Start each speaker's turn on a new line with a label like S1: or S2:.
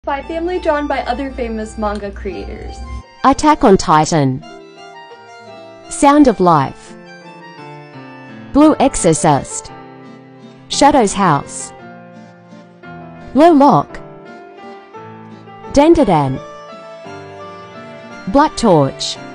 S1: By family drawn by other famous manga creators.
S2: Attack on Titan, Sound of Life, Blue Exorcist, Shadow's House, Low Lock, Dandadan, Black Torch.